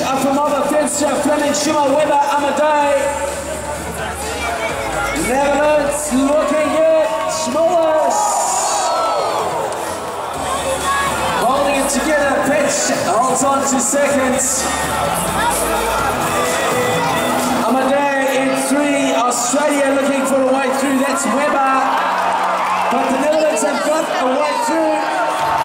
from FilmFCCAmmersoyen, Weber, Ahoy. Netherlands looking good. Schmollers. Holding it together. Pitch holds on to seconds. Ahoy in 3. Australia looking for a way through. That's Weber. But the Netherlands have got a way through.